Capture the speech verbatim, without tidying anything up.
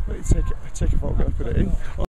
Take, take a photo and put it in.